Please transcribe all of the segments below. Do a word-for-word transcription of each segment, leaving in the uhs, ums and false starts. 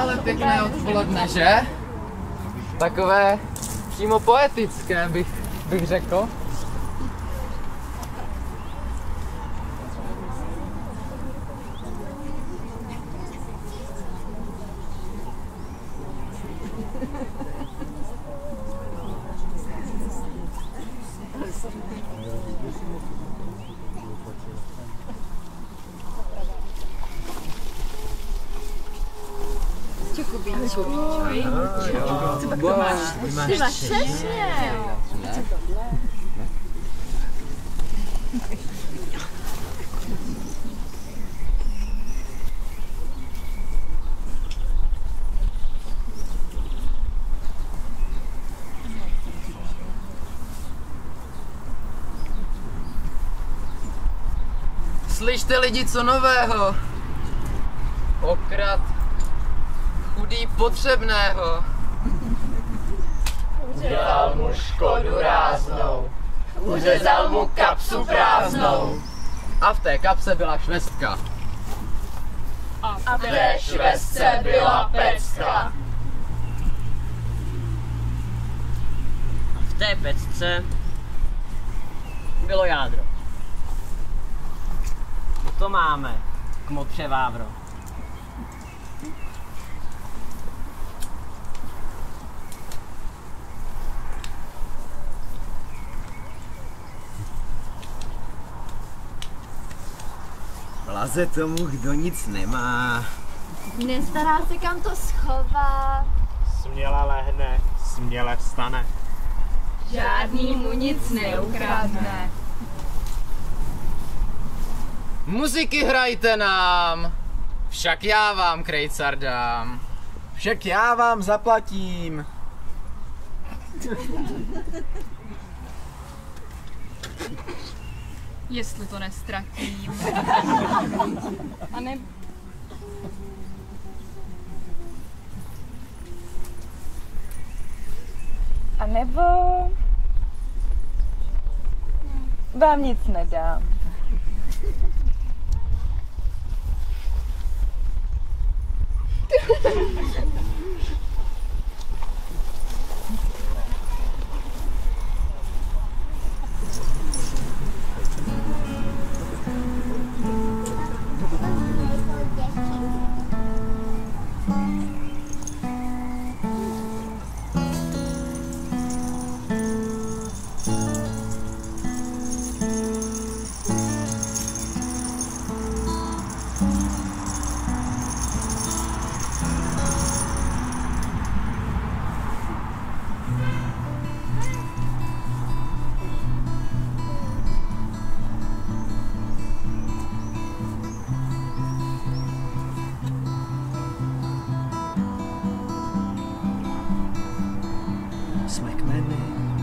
ale pěkné odpoledne, že? Takové přímo poetické, bych, bych řekl. Ty máš přesně. Slyšte lidi, co nového? Okrad chudý potřebného. Udělal mu škodu ráznou, uřezal mu kapsu prázdnou. A v té kapse byla švestka. A v té švestce byla pecka. A v té pecce bylo jádro. No to máme, kmotře vávro. Laze tomu, kdo nic nemá. Nestará se, kam to schová. Směle lehne, směle vstane. Žádný mu nic neukradne. Muziky hrajte nám, však já vám krejcar dám. Však já vám zaplatím. Jestli to nestratím. A ne... A nebo vám nic nedám. Jsme kmeny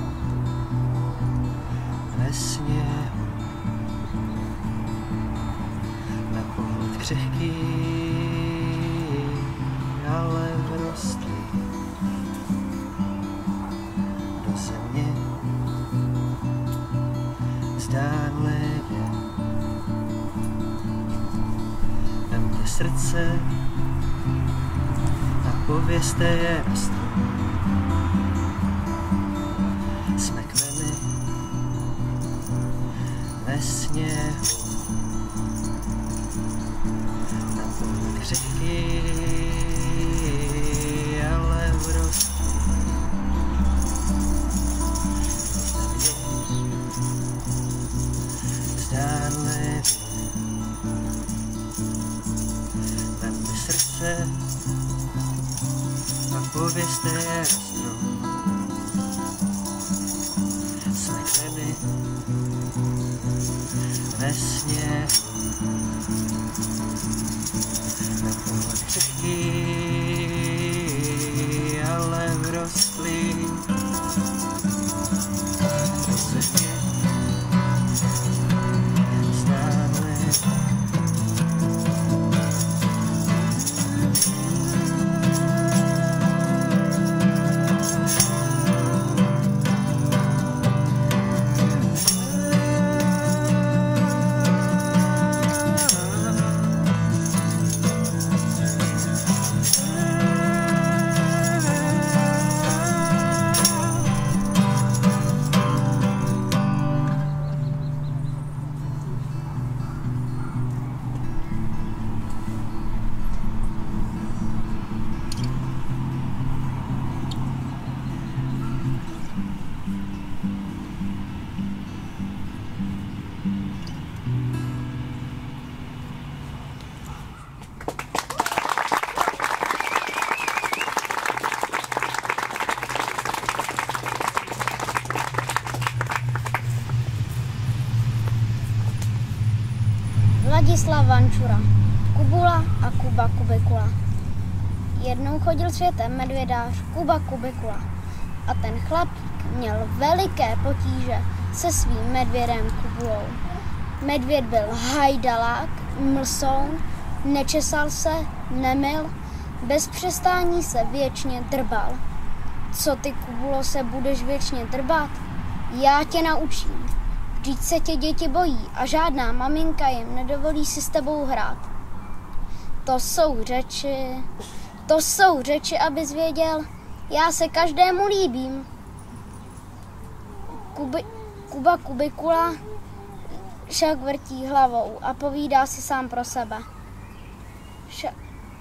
ve sněhu, na pohled křehký, ale vrostlý do země zdánlivě. Vemte srdce a povězte je na stůl. Jsme kmeny ve sněhu, na pohled křehký, ale vrostlý. Zdánlivě vemte srdce a povězte je na strom. Ve sněhu, na pohled křehký, ale vrostlý do země zdánlivě. Václav Vančura, Kubula a Kuba Kubikula. Jednou chodil světem medvědář Kuba Kubikula a ten chlapík měl veliké potíže se svým medvědem Kubulou. Medvěd byl hajdalák, mlsoun, nečesal se, nemyl, bez přestání se věčně drbal. Co ty, Kubulo, se budeš věčně drbat? Já tě naučím. Vždyť se tě děti bojí a žádná maminka jim nedovolí si s tebou hrát. To jsou řeči, to jsou řeči, abys věděl, já se každému líbím. Kuby, Kuba Kubikula však vrtí hlavou a povídá si sám pro sebe. Však,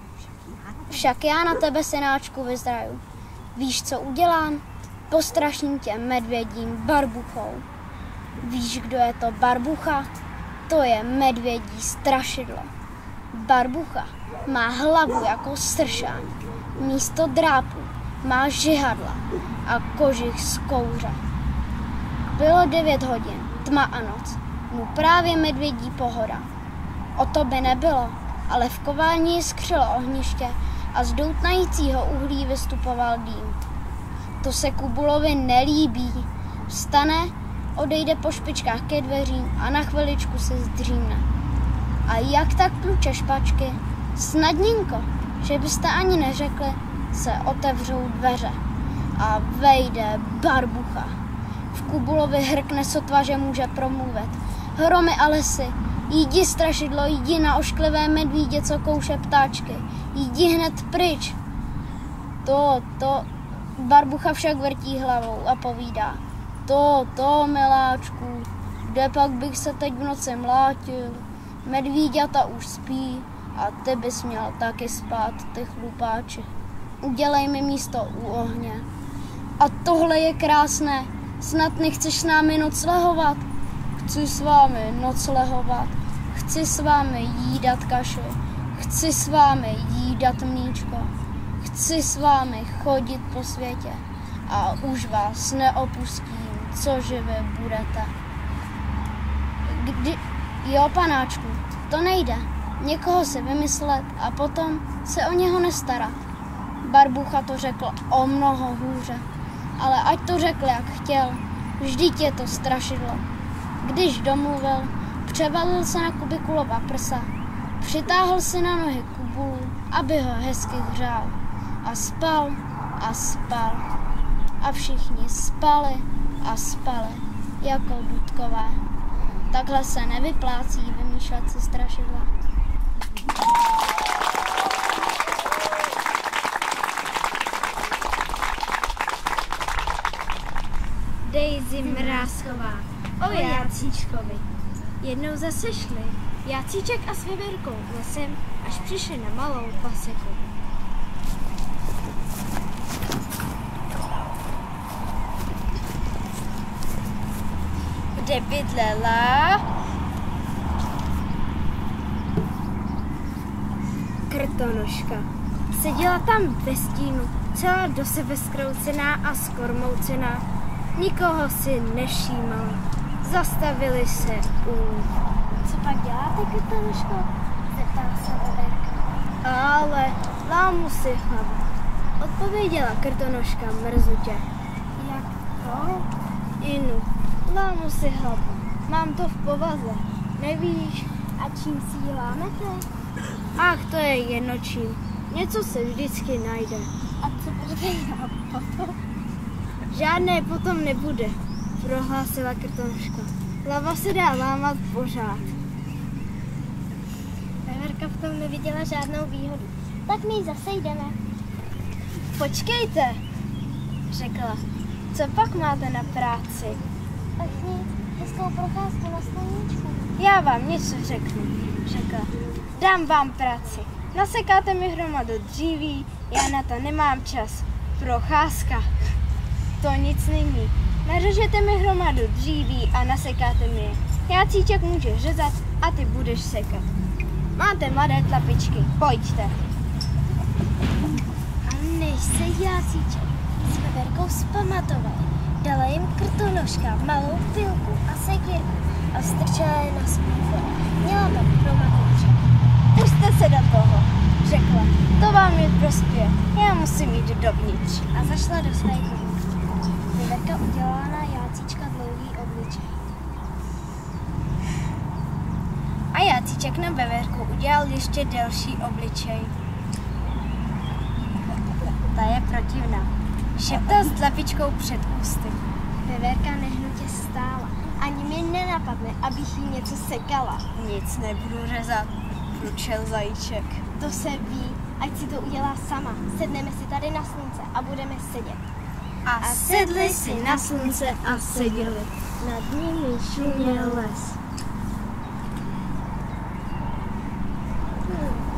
však já na tebe, synáčku, vyzraju. Víš, co udělám? Postraším tě medvědím barbuchou. Víš, kdo je to barbucha? To je medvědí strašidlo. Barbucha má hlavu jako sršán. Místo drápů má žihadla a kožich z kouře. Bylo devět hodin, tma a noc. No právě medvědí pohoda. O to by nebylo, ale v kovárně jiskřilo ohniště a z doutnajícího uhlí vystupoval dým. To se Kubulovi nelíbí. Vstane, odejde po špičkách ke dveřím a na chviličku se zdřímne. A jak tak tluče špačky? Snadněnko, že byste ani neřekli, se otevřou dveře a vejde barbucha. V Kubulovi hrkne sotva, že může promluvit. Hromy a lesy, jdi strašidlo, jdi na ošklivé medvídě, co kouše ptáčky. Jdi hned pryč. To, to, barbucha však vrtí hlavou a povídá. To, to, miláčku, kde pak bych se teď v noci mlátil? Medvíďata už spí a ty bys měl taky spát, ty chlupáči. Udělej mi místo u ohně. A tohle je krásné, snad nechceš s námi noclehovat? Chci s vámi noclehovat, chci s vámi jídat kaši, chci s vámi jídat mlíčko, chci s vámi chodit po světě a už vás neopustím, co živě budete. Kdy... Jo, panáčku, to nejde. Někoho si vymyslet a potom se o něho nestarat. Barbucha to řekl o mnoho hůře, ale ať to řekl, jak chtěl, vždyť je to strašidlo. Když domluvil, převalil se na Kubikulova prsa, přitáhl si na nohy Kubulu, aby ho hezky hřál. A spal a spal. A všichni spali a spali, jako dudkové. Takhle se nevyplácí vymýšlet si strašidla. Daisy Mrázková o Jácíčkovi. Jednou zase šli Jácíček a s Veverkou lesem, až přišli na malou paseku. Kde bydlela Krtonožka. Seděla tam ve stínu, celá do sebe zkroucená a skormoucená. Nikoho si nevšímala. Zastavili se u... Co pak děláte, Krtonožko? Zeptala se Veverka. Ale lámu si hlavu. Odpověděla Krtonožka mrzutě. Jak to? Inu. Lámu si hlavu. Mám to v povaze. Nevíš? A čím si ji lámete? Ach, to je jedno čím. Něco se vždycky najde. A co budete dělat potom? Žádné potom nebude, prohlásila Krtonožka. Hlava se dá lámat pořád. Veverka v tom neviděla žádnou výhodu. Tak my zase jdeme. Počkejte, řekla. Co pak máte na práci? Tak nic, hezkou procházku na sluníčku. Já vám něco řeknu, řekla. Dám vám práci. Nasekáte mi hromadu dříví, já na to nemám čas. Procházka. To nic není. Nařežete mi hromadu dříví a nasekáte mi je. Jácíček může řezat a ty budeš sekat. Máte mladé tlapičky, pojďte. A než se Jácíček s Veverkou zpamatoval, dala jim Krtonožka malou pilku a sekírku a strčela je na svůj. Měla tam hromadu Puste se do toho, řekla. To vám je prospěje. Já musím jít dovnitř. A zašla do své komnaty. Veverka udělala na Jácíčka dlouhý obličej. A Jácíček na Veverku udělal ještě delší obličej. Ta je protivná. Šeptal s tlapičkou před ústy. Veverka nehnutě stála. Ani mi nenapadne, abych jí něco sekala. Nic nebudu řezat, ručel zajíček. To se ví, ať si to udělá sama. Sedneme si tady na slunce a budeme sedět. A, a sedli si na slunce a seděli. Nad nimi šuměl les. Hmm.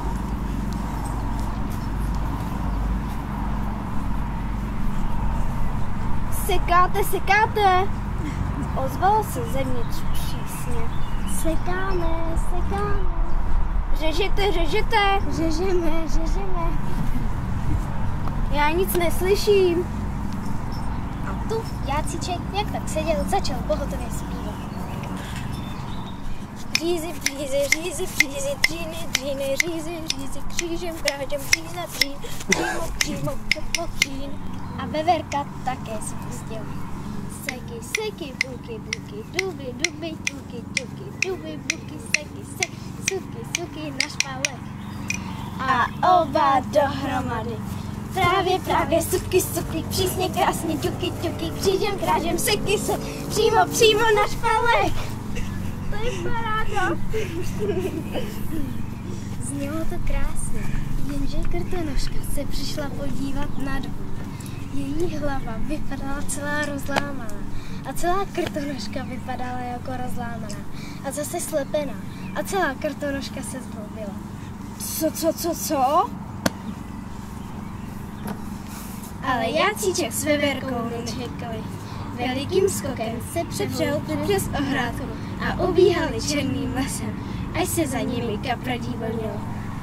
Sekáte, sekáte! Ozvalo se zevnitř přísně. Sekáme, sekáme. Řežete, řežete. Řežeme, řežeme. Já nic neslyším. A tu Jácíček, jak tak seděl, začal pohotově zpívat. Řízy, přízy, řízy, přízy, dříny, dříny, řízy, řízy, křížem, krážem, příza, dřín, přímo, přímo, přímo, přín. A Veverka také se pustila. Seky, seky, buky, buky, duby, duby, tuky, tuky, duby, buky, seky, seky, suky, suky na špalek. A oba dohromady. Právě, právě, suky, suky, přísně, krásně, tuky, tuky, křížem, krážem, seky, seky, přímo, přímo na špalek. To je paráda. Znělo to krásně, jenže Krtonožka se přišla podívat na dvůr. Její hlava vypadala celá rozlámaná a celá Krtonožka vypadala jako rozlámaná a zase slepená a celá Krtonožka se zblbila. Co, co, co, co? Ale Jácíček s Veverkou nečekali. Velikým skokem se přepřehoupli přes ohrádku a ubíhali černým lesem, až se za nimi kapradí vlnilo.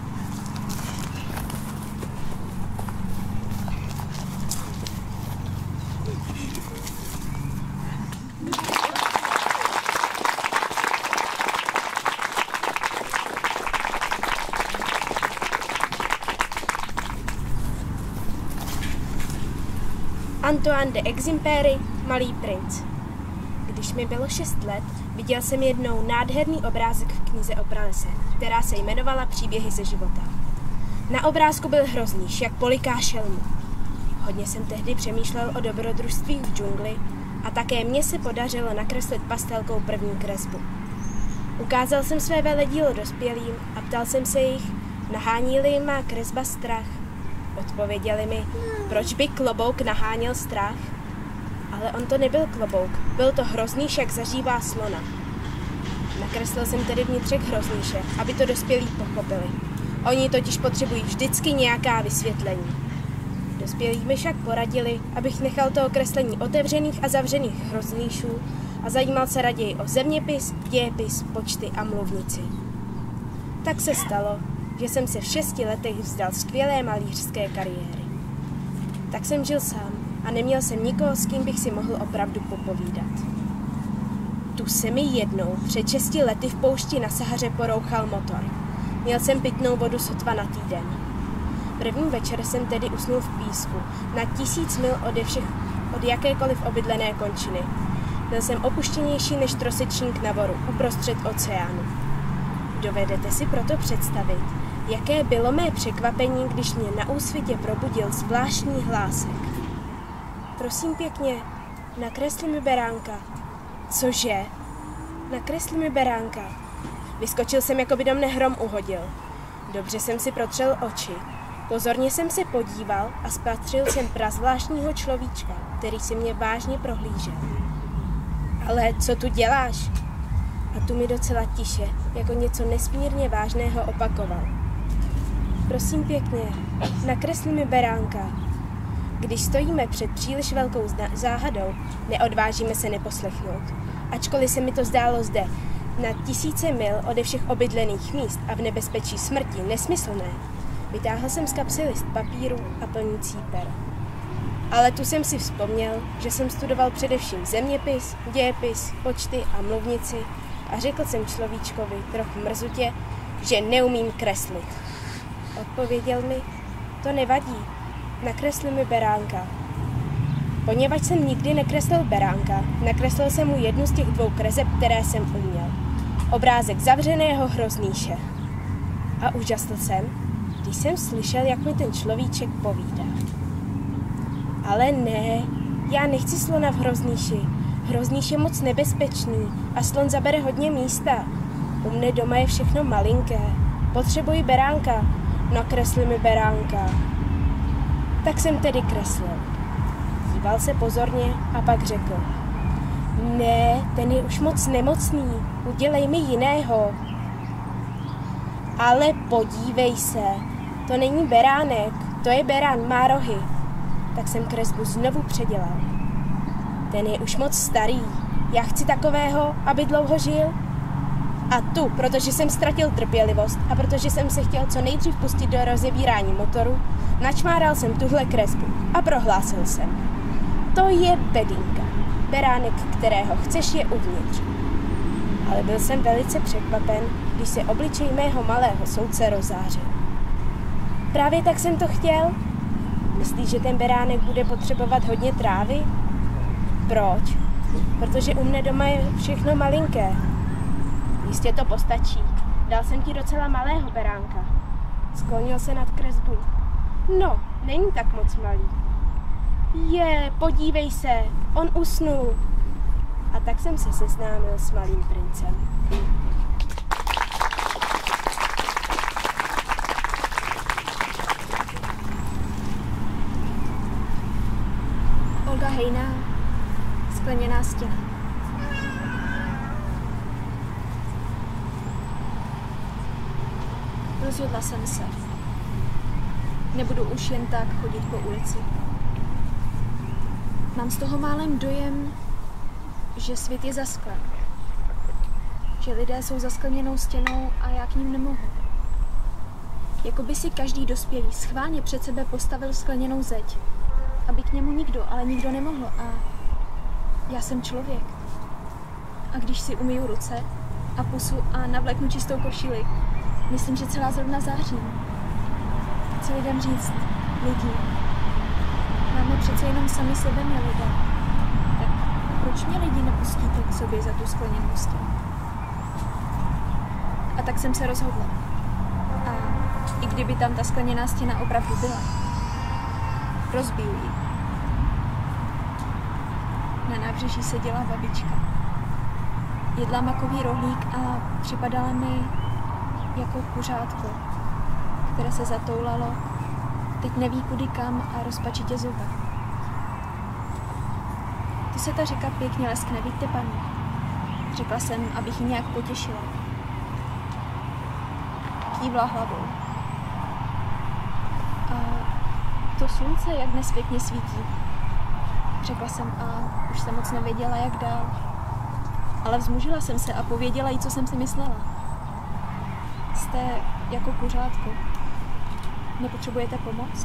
Antoine de Exupery, Malý princ. Když mi bylo šest let, viděl jsem jednou nádherný obrázek v knize o pralese, která se jmenovala Příběhy ze života. Na obrázku byl hrozný, jak poliká šelmu. Hodně jsem tehdy přemýšlel o dobrodružství v džungli a také mně se podařilo nakreslit pastelkou první kresbu. Ukázal jsem své veledílo dospělým a ptal jsem se jich, nahání-li má kresba strach. Odpověděli mi, proč by klobouk naháněl strach? Ale on to nebyl klobouk, byl to hrozníšek zažívá slona. Nakreslil jsem tedy vnitřek hrozníše, aby to dospělí pochopili. Oni totiž potřebují vždycky nějaká vysvětlení. Dospělí mi však poradili, abych nechal toho kreslení otevřených a zavřených hrozníšů a zajímal se raději o zeměpis, dějepis, počty a mluvnici. Tak se stalo, že jsem se v šesti letech vzdal skvělé malířské kariéry. Tak jsem žil sám a neměl jsem nikoho, s kým bych si mohl opravdu popovídat. Tu se mi jednou před šesti lety v poušti na Sahaře porouchal motor. Měl jsem pitnou vodu sotva na týden. První večer jsem tedy usnul v písku, na tisíc mil ode všech, od jakékoliv obydlené končiny. Byl jsem opuštěnější než trosečník na voru, uprostřed oceánu. Dovedete si proto představit, jaké bylo mé překvapení, když mě na úsvitě probudil zvláštní hlásek. Prosím pěkně, nakresli mi beránka. Cože? Nakresli mi beránka. Vyskočil jsem, jako by do mne hrom uhodil. Dobře jsem si protřel oči. Pozorně jsem se podíval a spatřil jsem prazvláštního človíčka, který si mě vážně prohlížel. Ale co tu děláš? A tu mi docela tiše, jako něco nesmírně vážného opakoval. Prosím pěkně, nakresli mi beránka. Když stojíme před příliš velkou záhadou, neodvážíme se neposlechnout. Ačkoliv se mi to zdálo zde, na tisíce mil ode všech obydlených míst a v nebezpečí smrti nesmyslné, vytáhl jsem z kapsy list papíru a plnící per. Ale tu jsem si vzpomněl, že jsem studoval především zeměpis, dějepis, počty a mluvnici a řekl jsem človíčkovi trochu mrzutě, že neumím kreslit. Odpověděl mi, to nevadí, nakresli mi beránka. Poněvadž jsem nikdy nekreslil beránka, nakreslil jsem mu jednu z těch dvou kreseb, které jsem uměl. Obrázek zavřeného hroznýše. A úžasl jsem, když jsem slyšel, jak mi ten človíček povídá. Ale ne, já nechci slona v hroznýši. Hroznýš je moc nebezpečný a slon zabere hodně místa. U mne doma je všechno malinké. Potřebuji beránka. Nakresli mi beránka. Tak jsem tedy kreslil. Díval se pozorně a pak řekl. Ne, ten je už moc nemocný. Udělej mi jiného. Ale podívej se. To není beránek. To je berán, má rohy. Tak jsem kresbu znovu předělal. Ten je už moc starý. Já chci takového, aby dlouho žil. A tu, protože jsem ztratil trpělivost a protože jsem se chtěl co nejdřív pustit do rozebírání motoru, načmáral jsem tuhle kresbu a prohlásil jsem. To je bedinka. Beránek, kterého chceš, je uvnitř. Ale byl jsem velice překvapen, když se obličej mého malého soudce rozářil. Právě tak jsem to chtěl. Myslíš, že ten beránek bude potřebovat hodně trávy? Proč? Protože u mne doma je všechno malinké. Jistě to postačí. Dal jsem ti docela malého beránka. Sklonil se nad kresbu. No, není tak moc malý. Je, podívej se, on usnul. A tak jsem se seznámil s malým princem. Olga Hejná, Skleněná stěna. Rozhodla jsem se. Nebudu už jen tak chodit po ulici. Mám z toho málem dojem, že svět je zasklen. Že lidé jsou za skleněnou stěnou a já k ním nemohu. Jako by si každý dospělý schválně před sebe postavil skleněnou zeď, aby k němu nikdo, ale nikdo nemohl. A já jsem člověk. A když si umyju ruce a pusu a navléknu čistou košili, myslím, že celá zrovna zářím. Chci lidem říct, lidi, máme přece jenom sami sebe, mě lidé. Tak proč mě lidi nepustíte k sobě za tu skleněnou stěnu? A tak jsem se rozhodla. A i kdyby tam ta skleněná stěna opravdu byla, rozbiju ji. Na nábřeží seděla babička. Jedla makový rohlík a připadala mi jako kuřátko, které se zatoulalo, teď neví kudy kam a rozpačitě zobe. Tu se ta řeka pěkně leskne, vidíte, paní. Řekla jsem, abych ji nějak potěšila. Kývla hlavou. A to slunce, jak dnes pěkně svítí. Řekla jsem a už jsem moc nevěděla, jak dál. Ale vzmužila jsem se a pověděla jí, co jsem si myslela. Jste jako kuřátko. Nepotřebujete pomoc?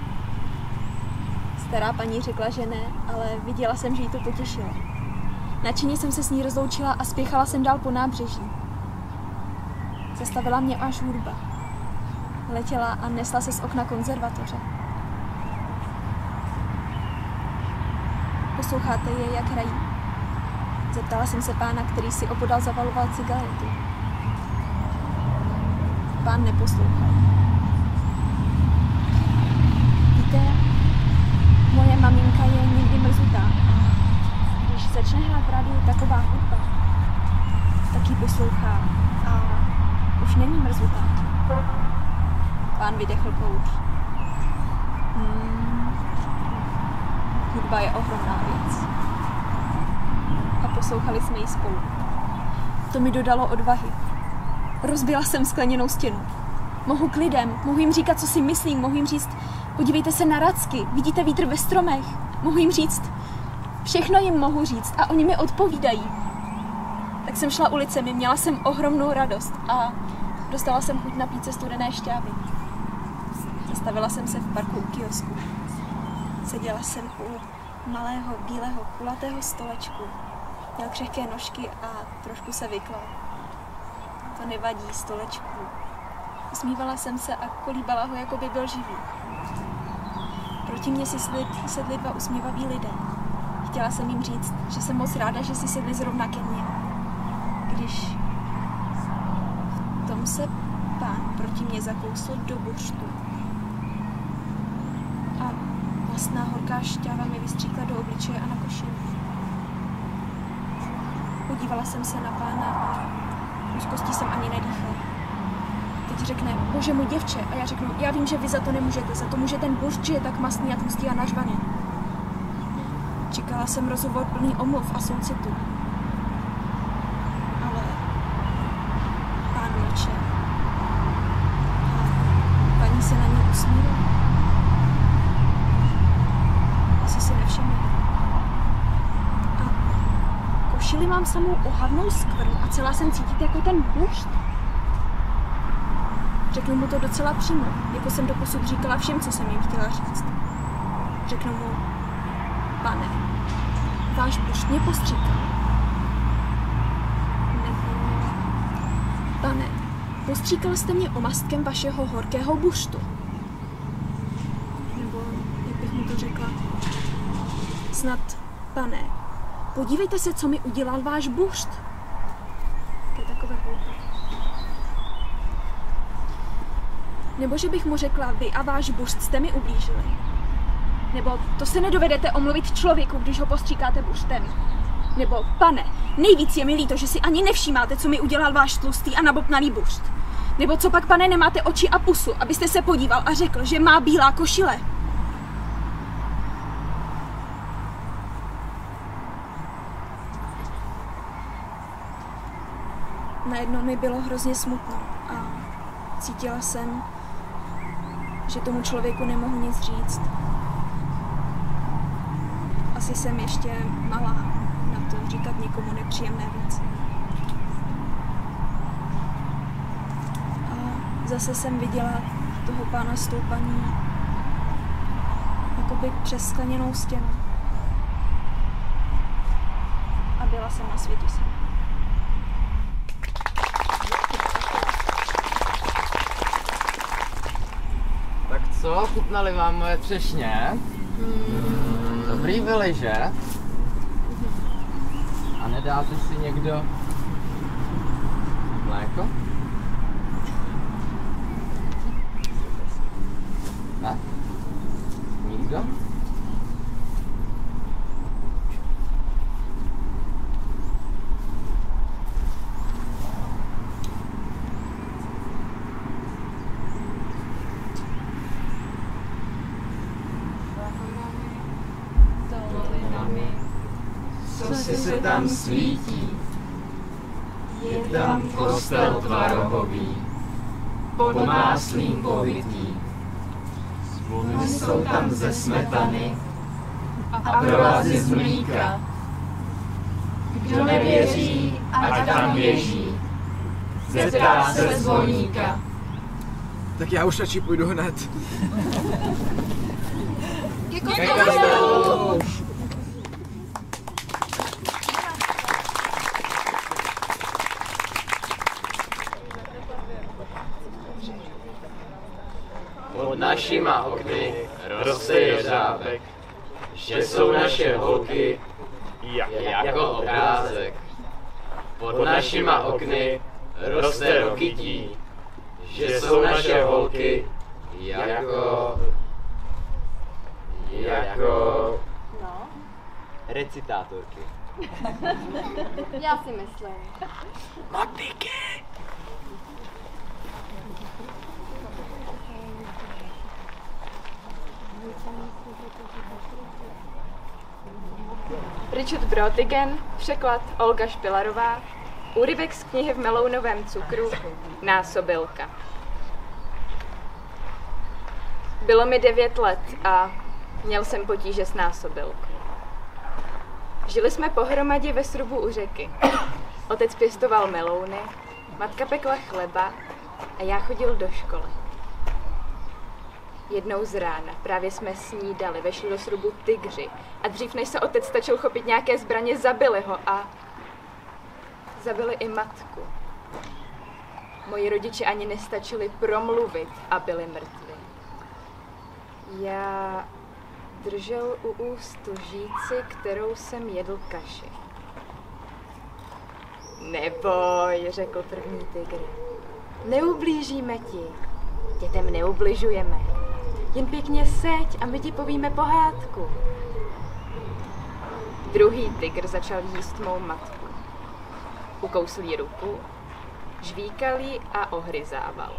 Stará paní řekla, že ne, ale viděla jsem, že jí to potěšilo. Nadšeně jsem se s ní rozloučila a spěchala jsem dál po nábřeží. Zastavila mě až hudba. Letěla a nesla se z okna konzervatoře. Posloucháte je, jak hrají? Zeptala jsem se pána, který si opodal zavaloval cigaretu. Pán neposlouchal. Víte, moje maminka je někdy mrzutá. Když začne hrát v rádiu taková hudba, tak ji poslouchá a už není mrzutá. Pán vydechl kouř. Hmm. Hudba je ohromná věc. A poslouchali jsme ji spolu. To mi dodalo odvahy. Rozbila jsem skleněnou stěnu. Mohu k lidem, mohu jim říkat, co si myslím, mohu jim říct, podívejte se na racky, vidíte vítr ve stromech. Mohu jim říct, všechno jim mohu říct a oni mi odpovídají. Tak jsem šla ulicemi, měla jsem ohromnou radost a dostala jsem chuť napít se studené šťávy. Zastavila jsem se v parku u kiosku. Seděla jsem u malého, bílého, kulatého stolečku. Měl křehké nožky a trošku se vyklal. To nevadí, stolečku. Usmívala jsem se a kolíbala ho, jako by byl živý. Proti mně si sedli dva usměvaví lidé. Chtěla jsem jim říct, že jsem moc ráda, že si sedli zrovna ke mně. Když v tom se pán proti mě zakousl do buřtu. A vlastná horká šťáva mi vystříkla do obličeje a na košili. Podívala jsem se na pána a úzkostí jsem ani nedýchala. Teď řekne, bože můj děvče, a já řeknu, já vím, že vy za to nemůžete, za to může ten buřt, že je tak mastný a tlustý a nažvaný. Čekala jsem rozhovor plný omluv a soucitu. Ale pán mlčel. A paní se na něj usmívala. Asi si nevšimla. A košili mám samou ohavnou skvrnu a celá jsem cítit jako ten buřt. Řeknu mu to docela přímo, jako jsem doposud říkala všem, co jsem jim chtěla říct. Řeknu mu, pane, váš buřt mě postříkal. Nebo, pane, postříkal jste mě omastkem vašeho horkého buřtu. Nebo, jak bych mu to řekla, snad, pane, podívejte se, co mi udělal váš buřt. To je takové hloupé. Nebo že bych mu řekla, vy a váš buřt jste mi ublížili. Nebo to se nedovedete omluvit člověku, když ho postříkáte buřtem. Nebo, pane, nejvíc je mi líto, že si ani nevšímáte, co mi udělal váš tlustý a nabobtnalý buřt. Nebo co pak, pane, nemáte oči a pusu, abyste se podíval a řekl, že má bílá košile. Najednou mi bylo hrozně smutno a cítila jsem, že tomu člověku nemohu nic říct. Asi jsem ještě malá na to říkat někomu nepříjemné věci. A zase jsem viděla toho pána s tou paní jakoby přes skleněnou stěnu. A byla jsem na světě sama. Co, chutnali vám moje třešně? Mm. Dobrý byly, že? A nedáte si někdo mléko? Ne? Nikdo? Se tam svítí, je tam kostel tvarohový, pod máslím povitý. Zvony jsou tam ze smetany a provazy z mlíka. Kdo nevěří, ať tam běží, zeptá se zvoníka. Tak já už radši půjdu hned. Ke kostelu! Pod našima okny roste jeřábek, že jsou naše holky jako obrázek. Pod našima okny roste rokytí, že jsou naše holky jako... jako... No? Recitátorky. Já si myslím. Matiky! Richard Brautigan, překlad Olga Špilarová, úryvek z knihy V melounovém cukru, Násobilka. Bylo mi devět let a měl jsem potíže s násobilkou. Žili jsme pohromadě ve srubu u řeky. Otec pěstoval melouny, matka pekla chleba a já chodil do školy. Jednou z rána právě jsme snídali, vešli do srubu tygři a dřív než se otec stačil chopit nějaké zbraně, zabili ho a zabili i matku. Moji rodiče ani nestačili promluvit a byli mrtví. Já držel u úst lžíci, kterou jsem jedl kaši. Neboj, řekl první tygr. Neublížíme ti. Dětem neubližujeme. Jen pěkně seď a my ti povíme pohádku. Druhý tygr začal jíst mou matku. Ukousl jí ruku, žvíkal jí a ohryzával.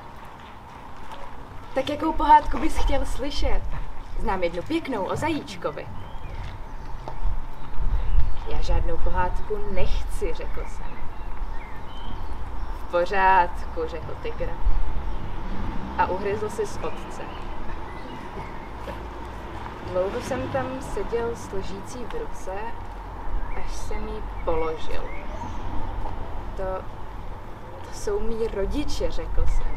Tak jakou pohádku bys chtěl slyšet? Znám jednu pěknou o zajíčkovi. Já žádnou pohádku nechci, řekl jsem. V pořádku, řekl tygr. A uhryzl si z otce. Dlouho jsem tam seděl s lžící v ruce, až jsem ji položil. To, to jsou mý rodiče, řekl jsem.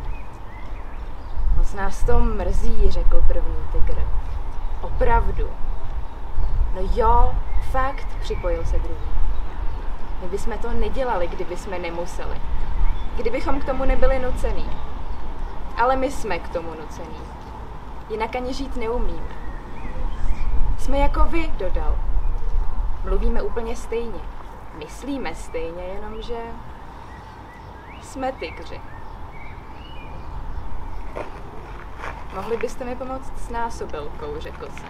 Moc nás to mrzí, řekl první tygr. Opravdu. No jo, fakt, připojil se druhý. My bychom to nedělali, kdyby jsme nemuseli. Kdybychom k tomu nebyli nucení. Ale my jsme k tomu nucení. Jinak ani žít neumíme. Jsme jako vy, dodal. Mluvíme úplně stejně. Myslíme stejně, jenomže jsme tygři. Mohli byste mi pomoct s násobilkou, řekl jsem.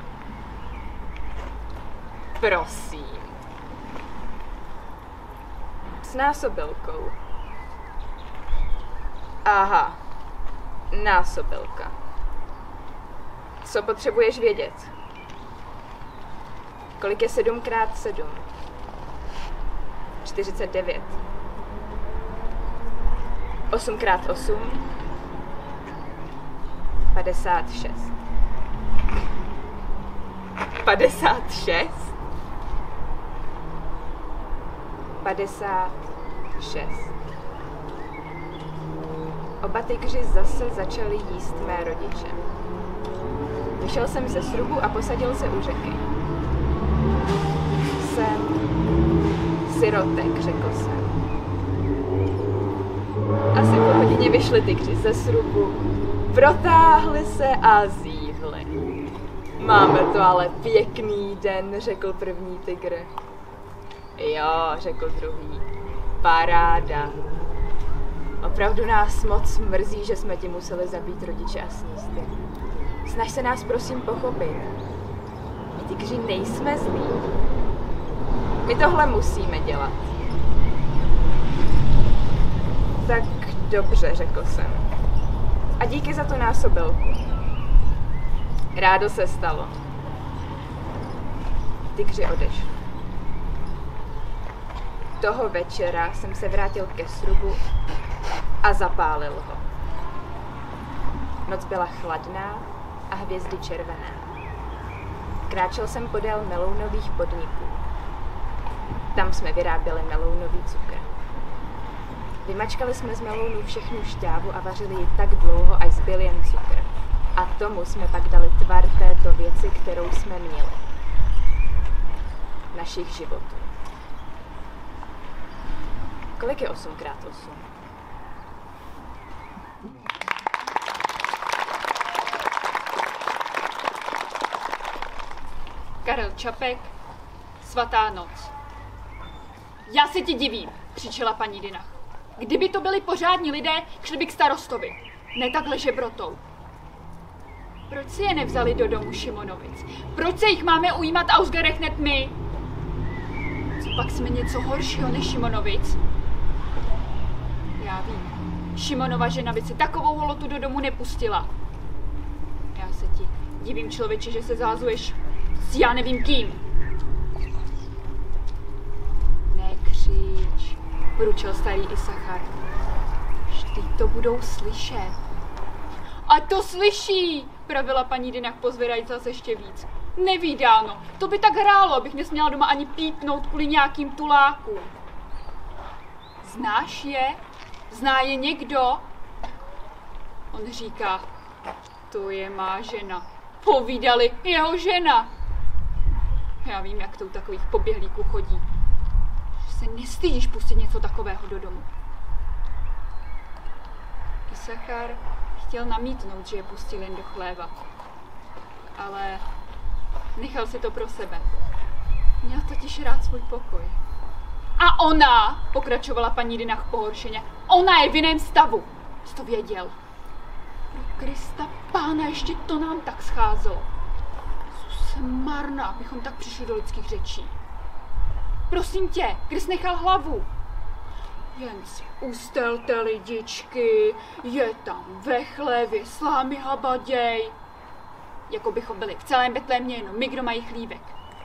Prosím. S násobilkou. Aha, násobilka. Co potřebuješ vědět? Kolik je sedm krát sedm? čtyřicet devět. osm krát osm? padesát šest. padesát šest? padesát šest. Oba tygři zase začali jíst mé rodiče. Vyšel jsem ze srubu a posadil se u řeky. Jsem sirotek, řekl jsem. Asi po hodině vyšli tygři ze srubu, protáhli se a zívli. Máme to ale pěkný den, řekl první tygr. Jo, řekl druhý. Paráda. Opravdu nás moc mrzí, že jsme ti museli zabít rodiče a sníst je. Snaž se nás prosím pochopit. My tygři nejsme zlí. My tohle musíme dělat. Tak dobře, řekl jsem. A díky za tu násobilku. Rádo se stalo. Tygři odešli. Toho večera jsem se vrátil ke srubu a zapálil ho. Noc byla chladná a hvězdy červené. Kráčel jsem podél melounových podniků. Tam jsme vyráběli melounový cukr. Vymačkali jsme z melounů všechnu šťávu a vařili ji tak dlouho, až zbyl jen cukr. A tomu jsme pak dali tvar této věci, kterou jsme měli. Našich životů. Kolik je osm krát osm? Karel Čapek, Svatá noc. Já se ti divím, křičela paní Dinah. Kdyby to byli pořádní lidé, šli by k starostovi. Ne takhle žebrotou. Proč si je nevzali do domu Šimonovic? Proč se jich máme ujímat ausgerechnet my? Co pak jsme něco horšího než Šimonovic? Já vím. Šimonova žena by si takovou holotu do domu nepustila. Já se ti divím, člověče, že se zázuješ s já nevím kým. Nekřič, poručil starý Isachar. Vždyť to budou slyšet. A to slyší, pravila paní Dinah, pozvedajíc zase ještě víc. Nevídáno, to by tak hrálo, abych nesměla doma ani pípnout kvůli nějakým tulákům. Znáš je? Zná je někdo? On říká, to je má žena. Povídali, jeho žena. Já vím, jak to u takových poběhlíků chodí. Že se nestydíš pustit něco takového do domu. Isachar chtěl namítnout, že je pustil jen do chléva. Ale nechal si to pro sebe. Měl totiž rád svůj pokoj. A ona, pokračovala paní Dinah pohoršeně, ona je v jiném stavu. Jsi to věděl. Pro Krista Pána, ještě to nám tak scházelo. Jsem marná, abychom tak přišli do lidských řečí. Prosím tě, Krist nechal hlavu. Jen si ustelte, lidičky, je tam ve chlévě slámy habaděj. Jako bychom byli v celém Betlémě jenom my, kdo mají chlívek.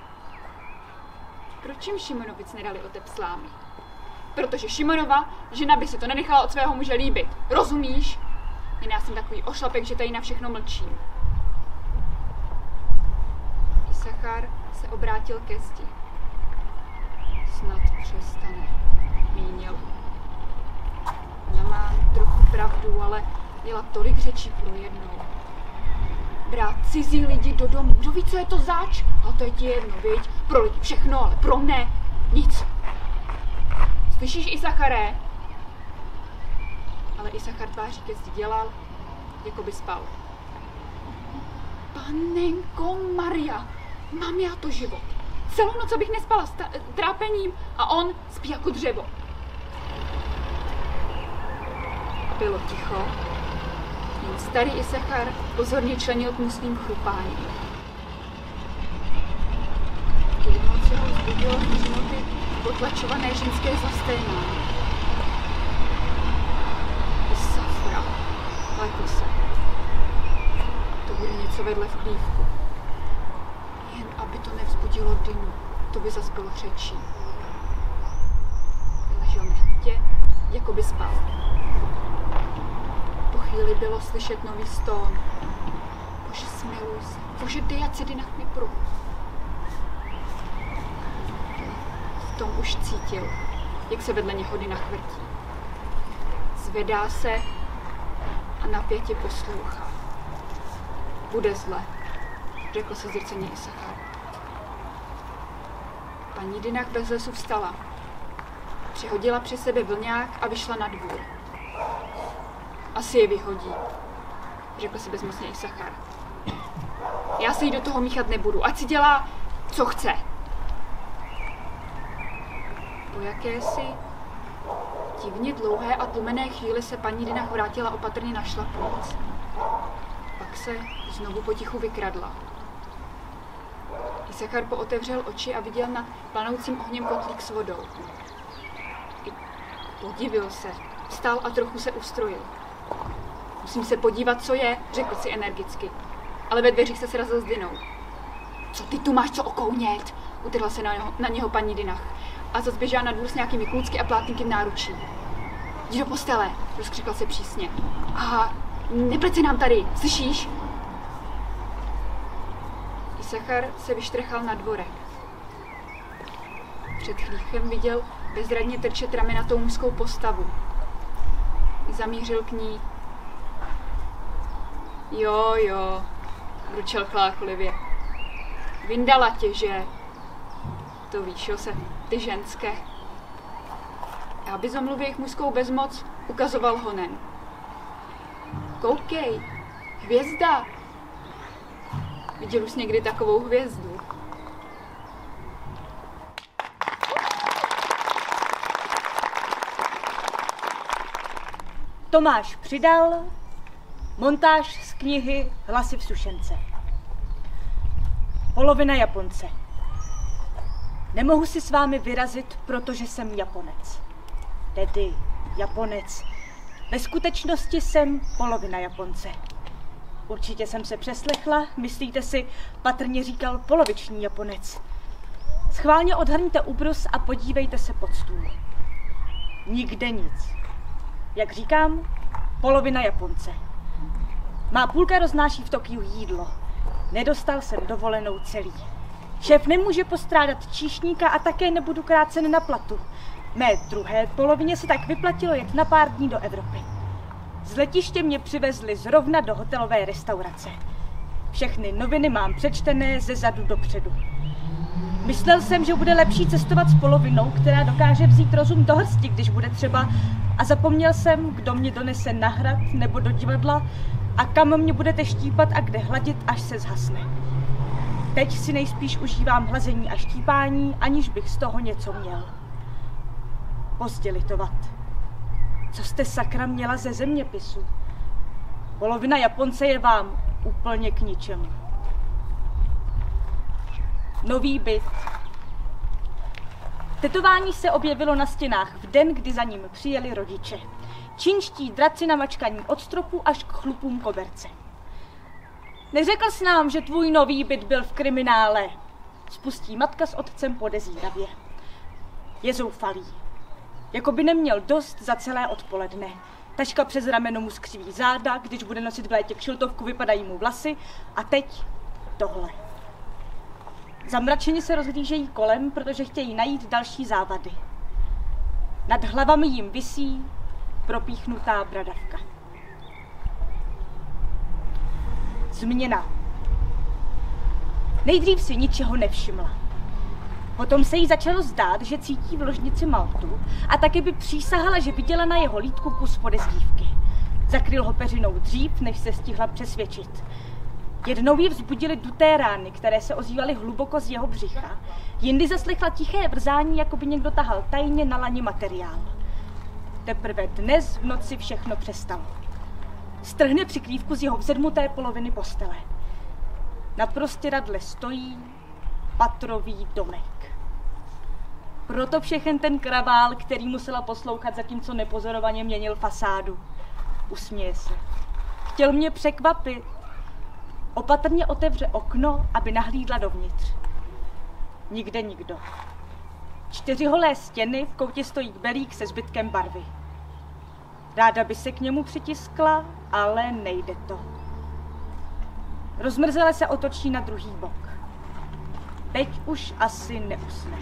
Proč jim Šimonovic nedali otep slámy? Protože Šimonova žena by si to nenechala od svého muže líbit. Rozumíš? Jen já jsem takový ošlapek, že tady na všechno mlčím. Isachar se obrátil ke zdi. Snad přestane, mínil. Ona má trochu pravdu, ale měla tolik řečí pro jednou. Brát cizí lidi do domu, kdo ví, co je to zač? Ale to je ti jedno, viď? Pro lidi všechno, ale pro mne nic. Slyšíš, Isachare? Ale Isachar tváří ke zdi dělal, jako by spal. Panenko Maria, mám já to život. Celou noc bych nespala s trápením a on spí jako dřevo. Bylo ticho. Jen starý Isachar pozorně členil k mu svým chrupáním. Jednou se ho vzbudilo hřinoty potlačované ženské zasténání. Isafra, lekl se. To bude něco vedle v chlívku. Jen aby to nevzbudilo dymu, to by zas bylo řečí. Ležel nechtě, jako by spal. Po chvíli bylo slyšet nový stón. Bože, smiluj se. Bože, dej, ať se Dinah neprobudí. V tom už cítil, jak se vedle něho Dinah vrtí. Zvedá se a napětě poslouchá. Bude zle, řekl se zrceně Isachar. Paní Dinah bez lesu vstala. Přihodila přes sebe vlňák a vyšla na dvůr. Asi je vyhodí, řekl si bezmocně Isachar. Já se jí do toho míchat nebudu, ať si dělá, co chce. Po jakési divně dlouhé a tlumené chvíli se paní Dinah vrátila opatrně na šlapnic. Pak se znovu potichu vykradla. Isachar pootevřel oči a viděl nad planoucím ohněm kotlík s vodou. Podivil se, vstal a trochu se ustrojil. Musím se podívat, co je, řekl si energicky. Ale ve dveřích se srazil s Dinou. Co ty tu máš co okounět? Utrhla se na něho, na něho paní Dinah a zas běžela na dvůr s nějakými klůcky a plátnky v náručí. Jdi do postele, rozkřikla se přísně. Aha, nepleť se nám tady, slyšíš? Isachar se vyštrchal na dvorek. Před chlíchem viděl bezradně trčet ramenatou mužskou postavu. Zamířil k ní. Jo, jo, bručel chlácholivě. Vyndala tě, že? To víš, jo, se ty ženské. A by zomluvil jich mužskou bezmoc, ukazoval honem. Koukej, hvězda. Viděl už někdy takovou hvězdu? Tomáš Přidal, montáž z knihy Hlasy v sušence. Polovina Japonce. Nemohu si s vámi vyrazit, protože jsem Japonec. Tedy Japonec. Ve skutečnosti jsem polovina Japonce. Určitě jsem se přeslechla, myslíte si, patrně říkal poloviční Japonec. Schválně odhrňte ubrus a podívejte se pod stůl. Nikde nic. Jak říkám, polovina Japonce. Má půlka roznáší v Tokiu jídlo. Nedostal jsem dovolenou celý. Šéf nemůže postrádat číšníka a také nebudu krácen na platu. Mé druhé polovině se tak vyplatilo jet na pár dní do Evropy. Z letiště mě přivezli zrovna do hotelové restaurace. Všechny noviny mám přečtené ze zadu dopředu. Myslel jsem, že bude lepší cestovat s polovinou, která dokáže vzít rozum do hrsti, když bude třeba, a zapomněl jsem, kdo mě donese na hrad nebo do divadla a kam mě budete štípat a kde hladit, až se zhasne. Teď si nejspíš užívám hlazení a štípání, aniž bych z toho něco měl. Pozdě litovat. Co jste sakra měla ze zeměpisu? Polovina Japonce je vám úplně k ničemu. Nový byt. Tetování se objevilo na stěnách v den, kdy za ním přijeli rodiče. Čínští draci namačkaní od stropu až k chlupům koberce. Neřekl jsi nám, že tvůj nový byt byl v kriminále. Spustí matka s otcem podezíravě. Je zoufalý. Jako by neměl dost za celé odpoledne. Taška přes rameno mu skřiví záda, když bude nosit v létě kšiltovku, vypadají mu vlasy. A teď tohle. Zamračeni se rozhlížejí kolem, protože chtějí najít další závady. Nad hlavami jim visí propíchnutá bradavka. Změna. Nejdřív si ničeho nevšimla. Potom se jí začalo zdát, že cítí v ložnici Maltu a taky by přísahala, že viděla na jeho lítku kus podezřívky. Zakryl ho peřinou dřív, než se stihla přesvědčit. Jednou ji vzbudily duté rány, které se ozývaly hluboko z jeho břicha. Jindy zaslechla tiché vrzání, jako by někdo tahal tajně na lani materiál. Teprve dnes v noci všechno přestalo. Strhne přikrývku z jeho vzedmuté poloviny postele. Na prostěradle stojí patrový domek. Proto všechen ten kravál, který musela poslouchat, zatímco nepozorovaně měnil fasádu. Usměje se. Chtěl mě překvapit. Opatrně otevře okno, aby nahlídla dovnitř. Nikde nikdo. Čtyři holé stěny, v koutě stojí belík se zbytkem barvy. Ráda by se k němu přitiskla, ale nejde to. Rozmrzele se otočí na druhý bok. Teď už asi neusne.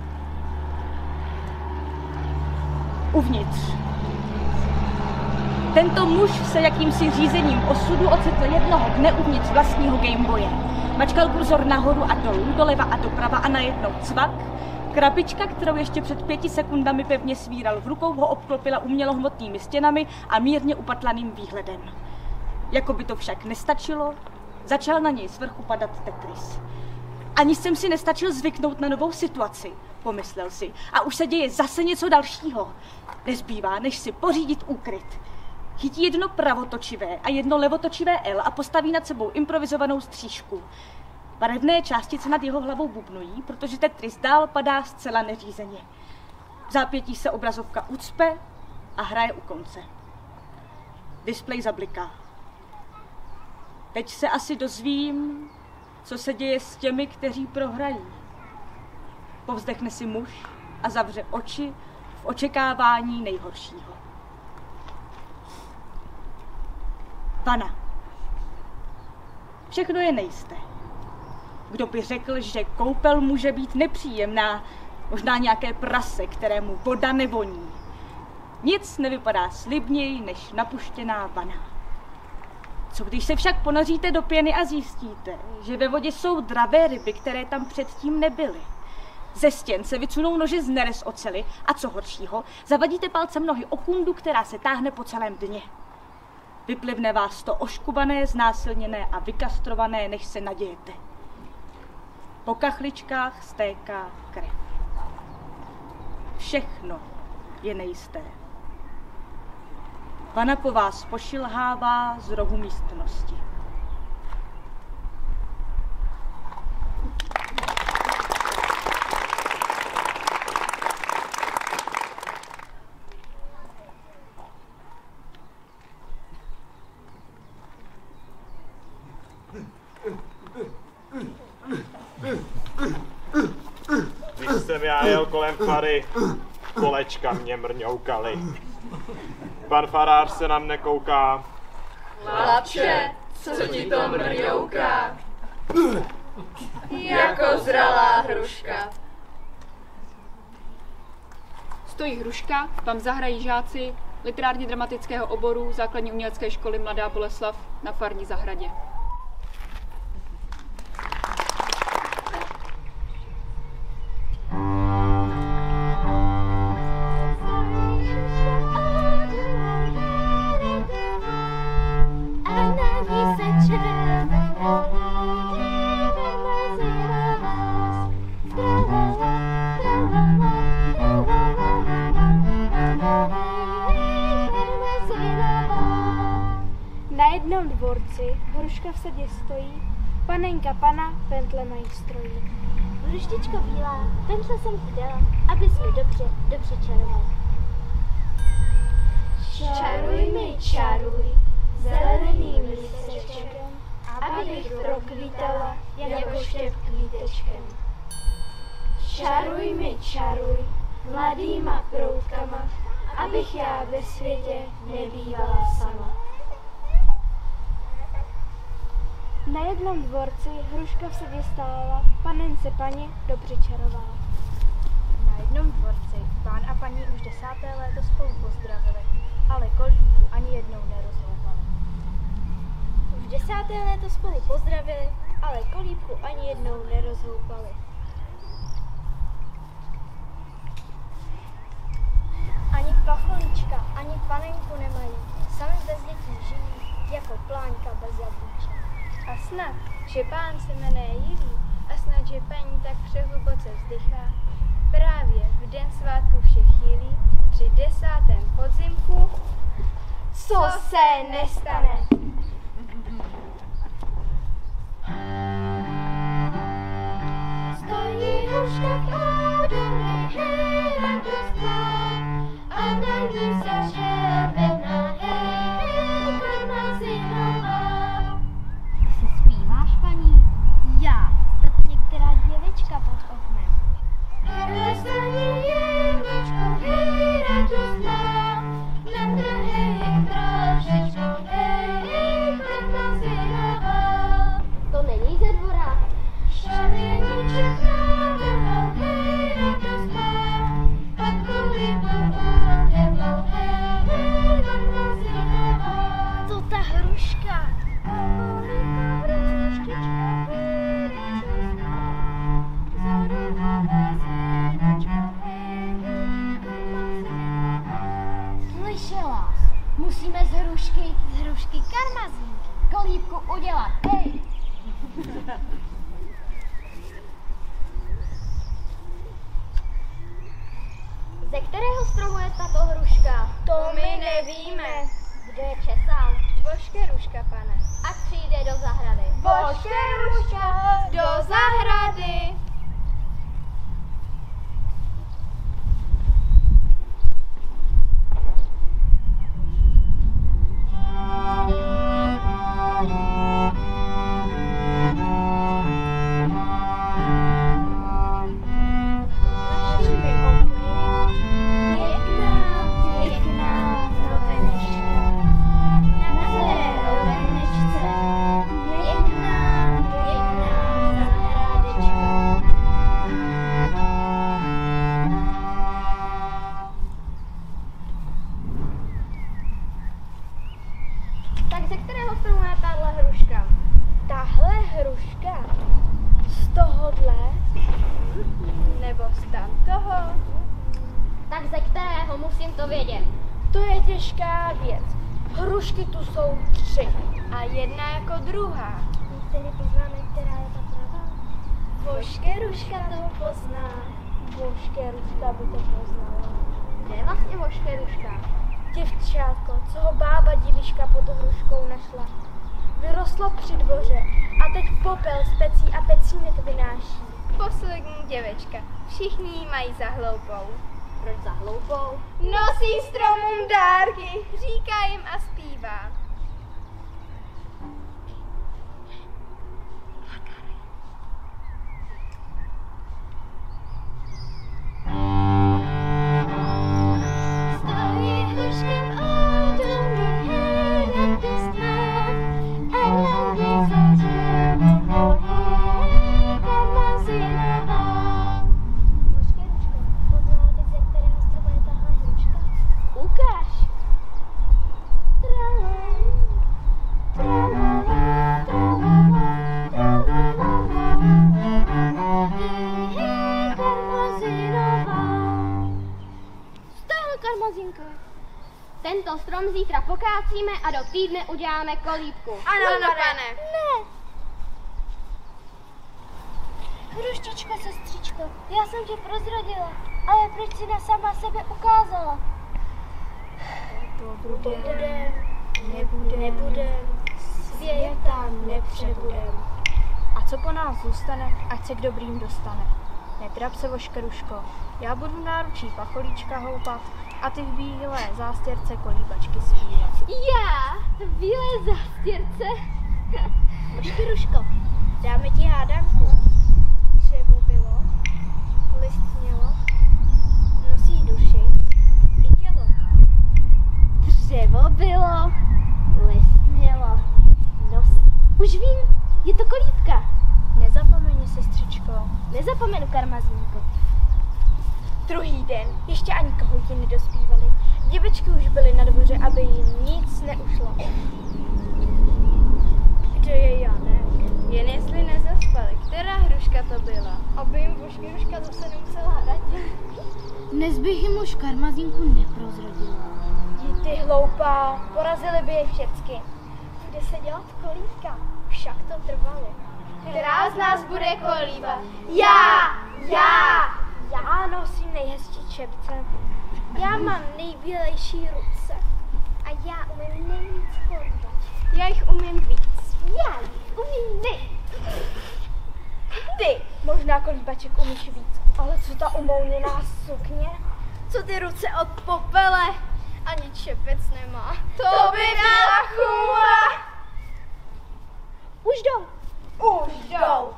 Uvnitř. Tento muž se jakýmsi řízením osudu ocitl jednoho dne uvnitř vlastního Gameboye. Mačkal kurzor nahoru a dolů, doleva a doprava a najednou cvak. Krabička, kterou ještě před pěti sekundami pevně svíral v rukou, ho obklopila umělohmotnými stěnami a mírně upatlaným výhledem. Jako by to však nestačilo, začal na něj z vrchu padat Tetris. Ani jsem si nestačil zvyknout na novou situaci, pomyslel si, a už se děje zase něco dalšího. Nezbývá, než si pořídit úkryt. Chytí jedno pravotočivé a jedno levotočivé L a postaví nad sebou improvizovanou střížku. Barevné částice nad jeho hlavou bubnují, protože Tetris dál padá zcela neřízeně. V zápětí se obrazovka ucpe a hraje u konce. Displej zabliká. Teď se asi dozvím, co se děje s těmi, kteří prohrají. Povzdechne si muž a zavře oči v očekávání nejhoršího. Vana. Všechno je nejisté. Kdo by řekl, že koupel může být nepříjemná, možná nějaké prase, kterému voda nevoní. Nic nevypadá slibněji než napuštěná vana. Co když se však ponoříte do pěny a zjistíte, že ve vodě jsou dravé ryby, které tam předtím nebyly. Ze stěn se vycunou nože z nerez oceli a co horšího, zavadíte palcem nohy o kundu, která se táhne po celém dně. Vyplivne vás to oškubané, znásilněné a vykastrované, než se nadějete. Po kachličkách stéká krev. Všechno je nejisté. Vana po vás pošilhává z rohu místnosti. Když jsem já jel kolem fary, kolečka mě mrňoukaly. Pan farář se na mne kouká. Chlapče, co ti to mrňouká? Jako zralá hruška. Stojí hruška, tam zahrají žáci literárně dramatického oboru základní umělecké školy Mladá Boleslav na farní zahradě. jednom dvorci hruška v sadě stojí, panenka pana pentle mají strojí. Hruštičko bílá, pentle jsem ti dala, abys mi dobře, dobře čaroval. Čaruj mi, čaruj, zeleným lístečkem, abych prokvítala jako štěp kvítečkem. Čaruj mi, čaruj, mladýma proutkama, abych já ve světě nebývala sama. Na jednom dvorci hruška v sadě stála, panence paně dobře čarovala. Na jednom dvorci pán a paní už desáté léto spolu pozdravili, ale kolíku ani jednou nerozhoupali. Už desáté léto spolu pozdravili, ale kolíbku ani jednou nerozhoupali. Ani pacholíčka, ani panenku nemají, sami bez dětí žijí, jako pláňka bez jablíčka. A snad, že pán se jmenuje Jilí, a snad, že paní tak přehluboce vzdychá, právě v den svátku všech chýlí, při desátém podzimku, co se nestane. Stojí hruška v údolí, hej, radost má, a na ní se červená, hej, karmazinová. Ty si zpíváš, paní? Já, tak některá děvečka pod oknem. Hej, staní jevičko, hej, radost má, na trhej krášečko, hej, karmazinová. To není ze dvora. Šavěníček nádhernou, hej, radost má, pak kolíbou odevnou, hej, hej, karmazinová. To ta hruška. Slyšela jsi? Musíme z hrušky, z hrušky karmazínky kolíbku udělat, hej. Ze kterého stromu je tato hruška? To my nevíme. Kdo je česal? Božke ruška, pane. Ať přijde do zahrady. Božke ruška do zahrady. To je těžká věc. Hrušky tu jsou tři a jedna jako druhá. Tedy poznáme, která je ta pravá. Voškeruška to pozná. Voškeruška by to poznala. Kde je vlastně voškeruška? Děvčátko, co ho bába diviška pod hruškou našla. Vyrostlo při dvoře a teď popel z pecí a pecínek vynáší. Poslední děvečka. Všichni ji mají za hloupou. Proč za hloupou? Nosí stromům dárky, říká jim a zpívá. Stojí hruška v údolí, hej, radost má, a na ní se červenou, hej, karmazinová. Voškeruško, poznala bys, ze kterého stromu je tahle hruška? Ukáž. Tento strom zítra pokácíme a do týdne uděláme kolíbku. Ano, ano, pane. Ne. Hruštičko, sestřičko, já jsem tě prozradila, ale proč si na sama sebe ukázala? To bude, nebude, nebude. přebudem. A co po nás zůstane, ať se k dobrým dostane. Netrap se, voškeruško, já budu v náručí pacholíčka houpat a ty v bílé zástěrce kolíbačky zpívat. Já? V bílé zástěrce? Voškeruško, dáme ti hádanku. Dřevo bylo, list mělo, nosí duši i tělo. Dřevo bylo, list mělo, nos. Už vím, je to kolíbka. Nezapomeň, sestřičko. Nezapomenu, Karmazínko. Druhý den ještě ani kohouti nedospívali. Děvečky už byly na dvoře, aby jim nic neušlo. Kdo je Janek? Jen jestli nezaspali. Která hruška to byla? Aby jim voškeruška zase nemusela radit. Dnes bych jim už Karmazínku neprozradila. Ty hloupá, porazili by je všecky. Bude se dělat kolívka, však to trvalo. Která z nás bude kolíbat? Já! Já! Já nosím nejhezčí čepce. Já mám nejbělejší ruce. A já umím nejvíc kolíbat. Já jich umím víc. Já jich umím nejvíc. Ty, možná kolíbaček umíš víc, ale co ta umouněná sukně? Co ty ruce od popele? Ani čepec nemá. To by byla chůva! Už jdou. Už jdou.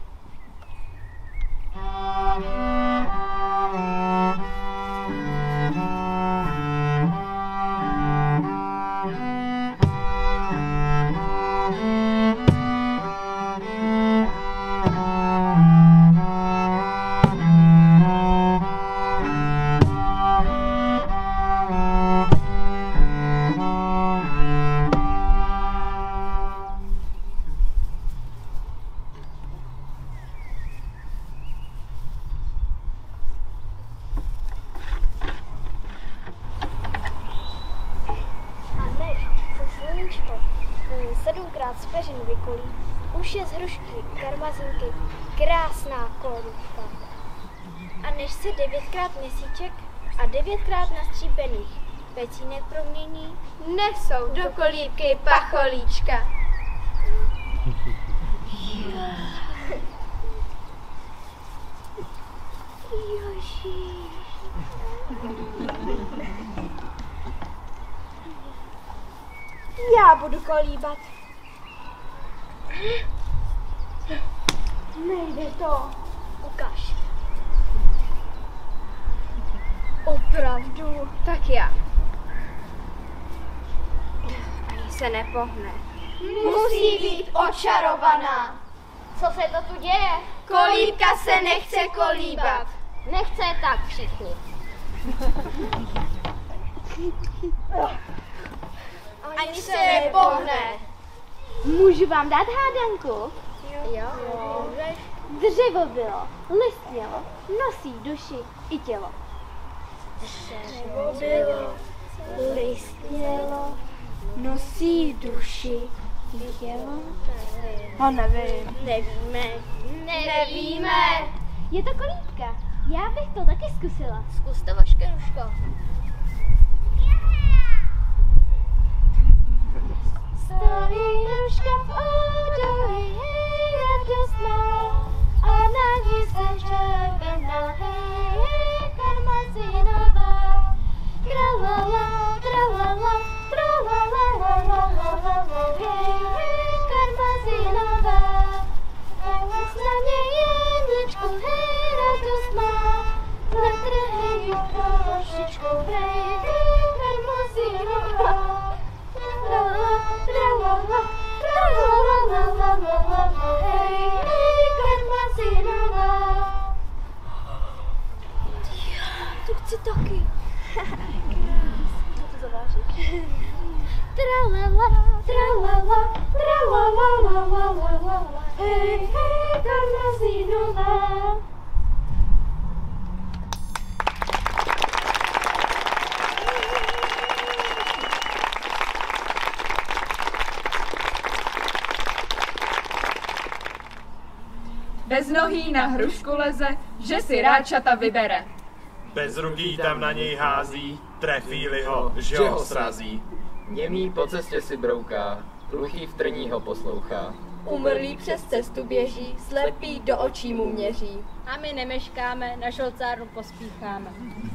sedmkrát z peřin vykolí, už je z hrušky, karmazinky, krásná kolůvka. A než se devětkrát měsíček a devětkrát nastříbených pecínek promění, nesou do kolíbky pacholíčka. Joži. Já budu kolíbat. Nejde to. Ukaž. Opravdu? Tak já. Ani se nepohne. Musí být očarovaná. Co se to tu děje? Kolíbka se nechce kolíbat. Nechce tak všichni. Ani se nepohne. Můžu vám dát hádanku? Jo. jo. Dřevo bylo, list mělo, nosí duši i tělo. Dřevo bylo, list mělo, nosí duši i tělo. No nevím. Nevíme. Nevíme. Je to kolíbka. Já bych to taky zkusila. Zkuste, voškeruško. Stojí hruška v údolí, hej, radost má, a na ní se červená, hej, hej, karmazinová. Tralala, tralala, tralala, la, la, la, la, la, hej, hej, karmazinová. Na něj jedličku, hej, radost má, na trhy ju trošičku, hej, hej, karmazinová. Tralala, tralala, tralala, la, la, la, la, hej, hej, karmazinová. To chci taky. Co to zaváží? Tralala, tralala, tralala, la, la, la, la, la, hej, hej, karmazinová. Beznohý na hrušku leze, že si ráčata vybere. Bezruký tam na něj hází, trefí-li ho, že ho srazí. Němý po cestě si brouká, Hluchý v trní ho poslouchá. Umrlý přes cestu běží, slepý do očí mu měří. A my nemeškáme, na šolcárnu pospícháme.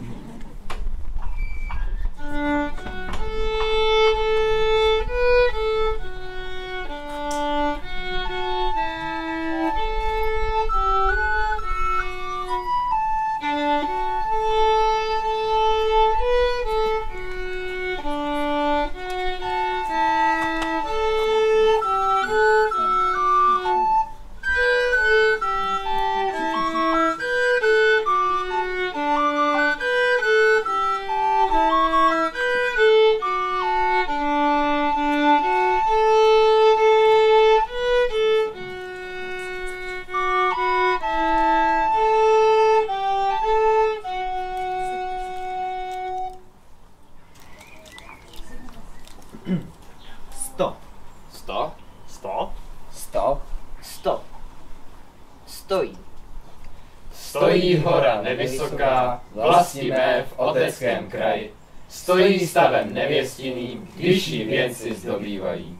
Sto. Sto? Sto? Sto. Sto. Stojí. Stojí hora nevysoká, vlasti mé v oteckém kraji. Stojí stavem nevěstiným, když ji věnci zdobývají.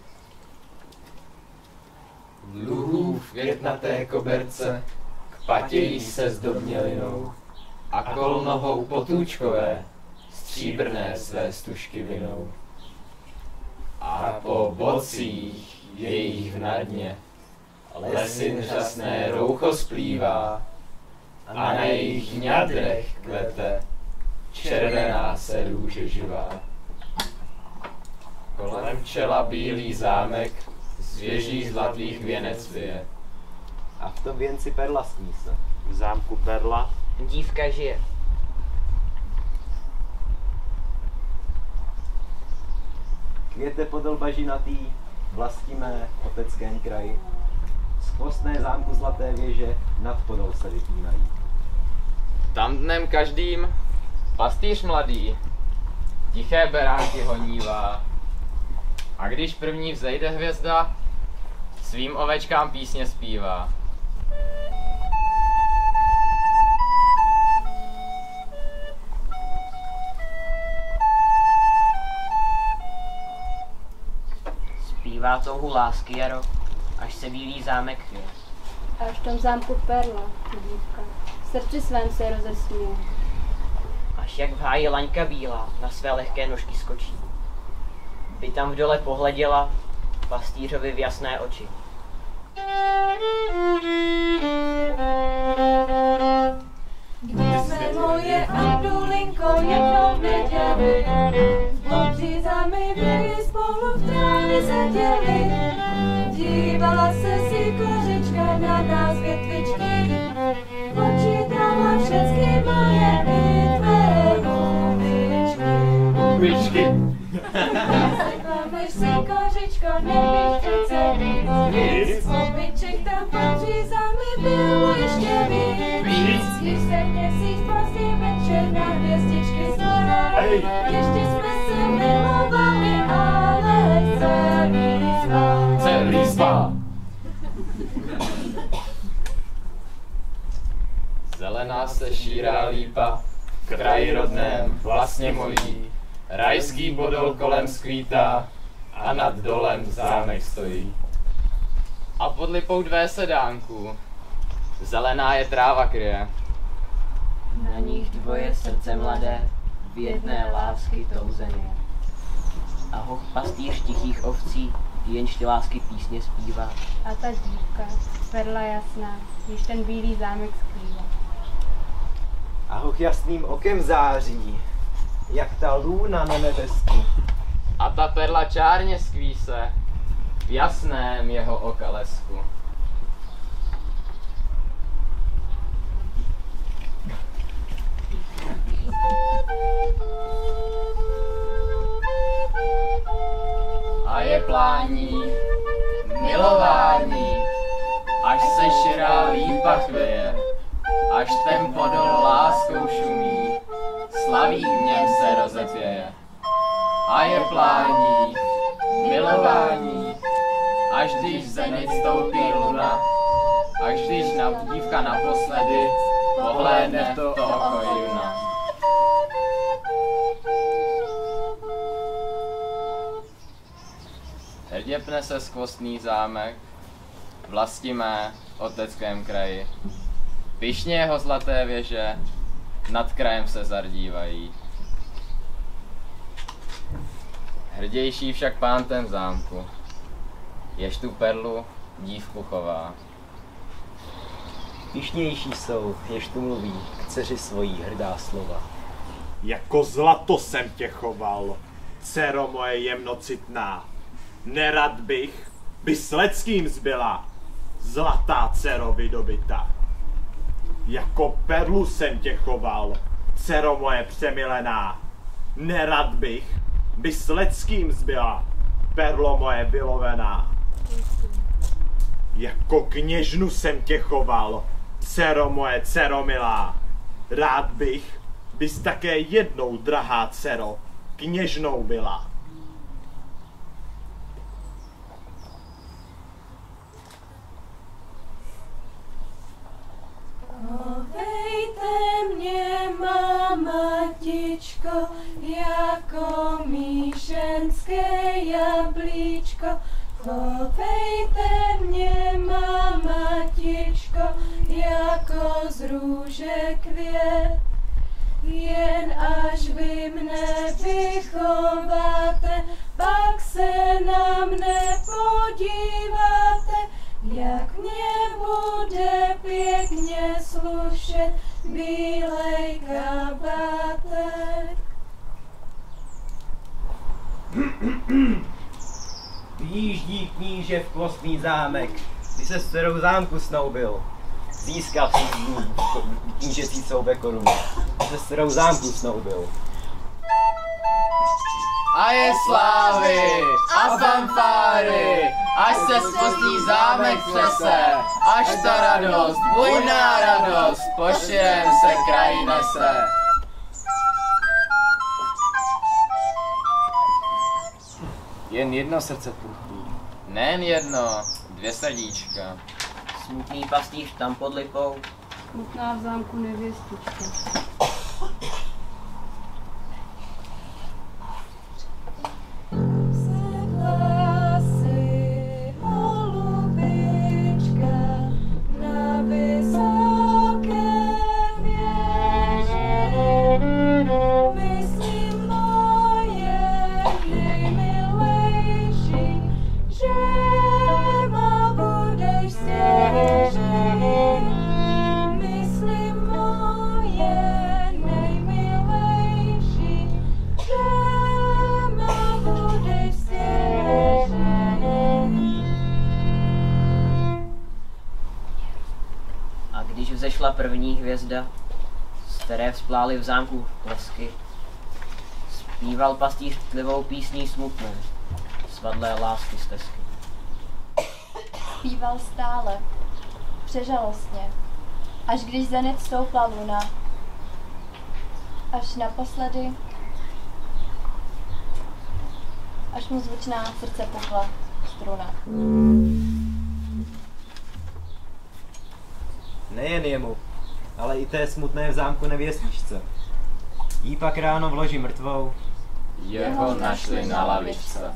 V luhů v květnaté koberce k patějí se zdobnělinou a kol nohou potůčkové stříbrné své stužky vinou. A po bocích jejich v nadně lesin řasné roucho splývá a na jejich ňadrech kvete červená se růže živá. Kolem čela bílý zámek z věží zlatých věnec vyje. A v tom věnci perla sní se. V zámku Perla dívka žije. Květe podél bažinatý, vlasti mé v oteckém kraji. Z chvostné zámku zlaté věže nad podol se vypínají. Tam dnem každým pastýř mladý tiché beránky honívá. A když první vzejde hvězda, svým ovečkám písně zpívá. Zpívá touhu lásky jaro, až se bílý zámek chvěje. Až v tom zámku Perla, dívka, v srdci svém se rozesměje. Až jak v háji laňka bílá na své lehké nožky skočí. By tam v dole pohleděla pastýřovi v jasné oči. Kde jsme moje Andulinko jednou v neděli, v obří zámivě spolu v tráně seděli. Dívala se si kořička na nás větvičky, počítala všechny moje i tvé hubičky. Hubičky. Řekneš si kořičko, nevíš přece nic, nic. Hubiček tam patří, zámy bylo ještě víc. Když se měsíc pozdě večer na hvězdičky zvolal, ještě jsme se milovali, ale celý spal. Celý spal. Zelená se šírá lípa v kraji rodném, vlastně mojí. Rajský podol kolem skvítá a nad dolem zámek stojí. A pod lipou dvé sedánku zelená je tráva kryje. Na nich dvoje srdce mladé, v jedné lásky touzené. A hoch pastýř tichých ovcí, jenž ty lásky písně zpívá. A ta dívka, perla jasná, již ten bílý zámek skrývá. A hoch jasným okem září, jak ta lůna na nebesku. A ta perla čárně skvíse v jasném jeho okalesku. A je plání, milování, až se širá lípa chvěje, až ten podol láskou šumí, slaví v něm se rozepěje. A je plání, milování, až když zenit stoupí luna, až když na dívka naposledy pohlédne toho kojuna. hrdě pne se skvostný zámek, vlasti mé, oteckém kraji. Pyšně jeho zlaté věže, nad krajem se zardívají. Hrdější však pán ten zámku, jež tu perlu dívku chová. Pyšnější jsou, jež tu mluví k dceři svojí hrdá slova. Jako zlato jsem tě choval, dcero moje jemnocitná. Nerad bych, by s leckým zbyla, zlatá dcero vydobita. Jako perlu jsem tě choval, dcero moje přemilená. Nerad bych, by s leckým zbyla, perlo moje vylovená. Jako kněžnu jsem tě choval, dcero moje dcero milá. Rád bych, bys také jednou, drahá dcero, kněžnou byla. Chovejte mě, má matičko, jako míšenské jablíčko. Chovejte mě, má matičko, jako z růže květ. Jen až vy mne vychováte, pak se na mne podíváte, jak mě bude pěkně slušet bílej kabátek. Vyjíždí kníže v kvostný zámek, kdy se s dcerou zámku snoubil. Získal si z ní knížecí coube koruny, kdy se s dcerou zámku snoubil. A je slávy a fanfáry, až se skvostný zámek třese, až ta radost, bujná radost, po širém se kraji nese. Jen jedno srdce pulchní. Nejen jedno, dvě srdíčka. Smutný pastýř tam pod lipou. Smutná v zámku nevěstička. Vzešla první hvězda, z které vzplály v zámku blesky. Zpíval pastýř tlivou písní smutnou, svadlé lásky stezky. Zpíval stále, přežalostně, až když za nec stoupla luna, až naposledy, až mu zvučná srdce pukla struna. Nejen jemu, ale i té smutné v zámku nevěstičce. Jí pak ráno v loži mrtvou jeho našli na lavičce.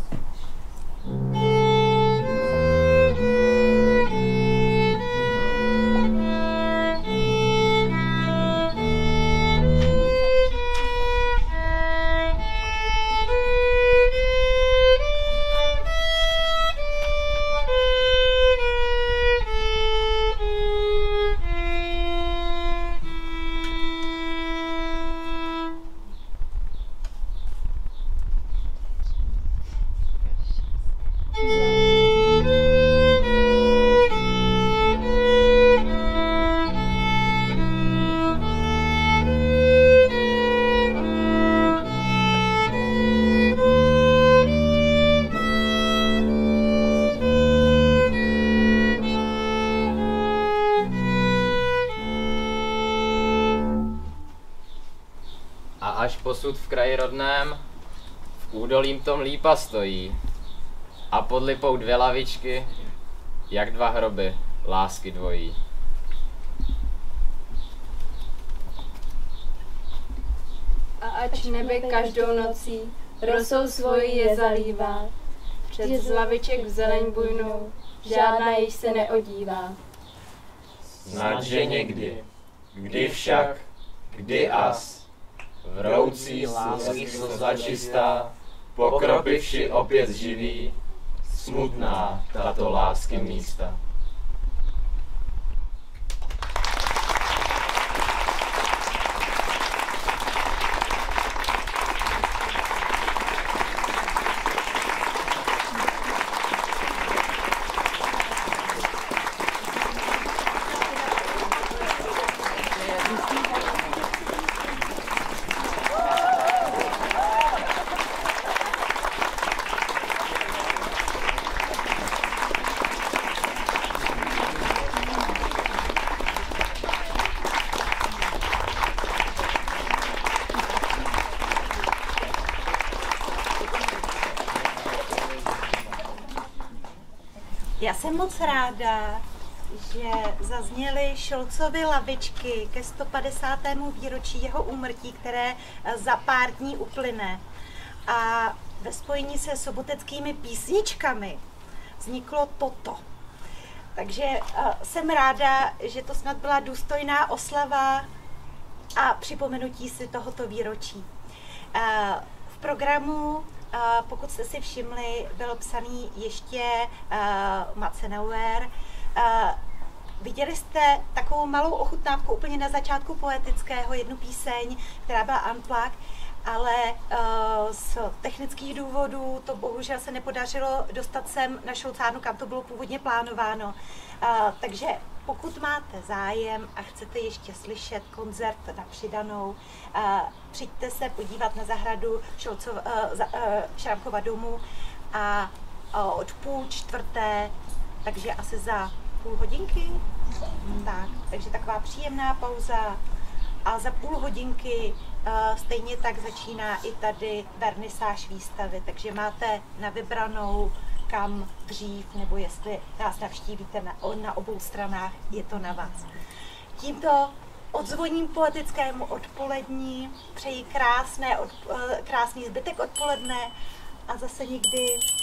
Až posud v kraji rodném, v údolím tom lípa stojí. A pod lipou dvě lavičky, jak dva hroby, lásky dvojí. A ač nebe každou nocí rosou svoji je zalívá, Před z laviček v zeleň bujnou, žádná již se neodívá. Snad, že někdy, kdy však, kdy as, vroucí lásky slza čistá, pokropivši opět živí, smutná tato lásky místa. Já jsem moc ráda, že zazněly Šolcovy lavičky ke sto padesátému výročí jeho úmrtí, které za pár dní uplyne. A ve spojení se soboteckými písničkami vzniklo toto. Takže jsem ráda, že to snad byla důstojná oslava a připomenutí si tohoto výročí. V programu, pokud jste si všimli, byl psaný ještě Matzenauer. Viděli jste takovou malou ochutnávku úplně na začátku poetického, jednu píseň, která byla unplugged, ale z technických důvodů to bohužel se nepodařilo dostat sem na Šolcárnu, kam to bylo původně plánováno. Takže pokud máte zájem a chcete ještě slyšet koncert na přidanou, přijďte se podívat na zahradu Šolcov, Šrámkova domu a od půl čtvrté, takže asi za půl hodinky. Tak, takže taková příjemná pauza a za půl hodinky uh, stejně tak začíná i tady vernisáž výstavy, takže máte na vybranou, kam dřív, nebo jestli nás navštívíte na, na obou stranách, je to na vás. Tímto odzvoním poetickému odpolední přeji krásné, od, uh, krásný zbytek odpoledne a zase někdy